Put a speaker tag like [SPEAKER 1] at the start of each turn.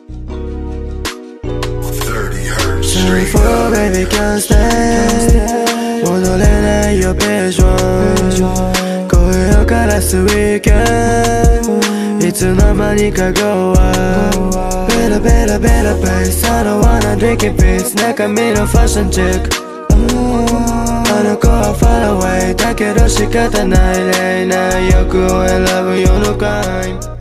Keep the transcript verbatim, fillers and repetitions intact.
[SPEAKER 1] Sorry for baby can't stay 못 올래내 your vision 고요 가라스 weekendいつの間にか go out Better better better place I don't wanna drink in peace中身のファッションチェックあの子は far away だけど仕方ない例な欲を選ぶよのかい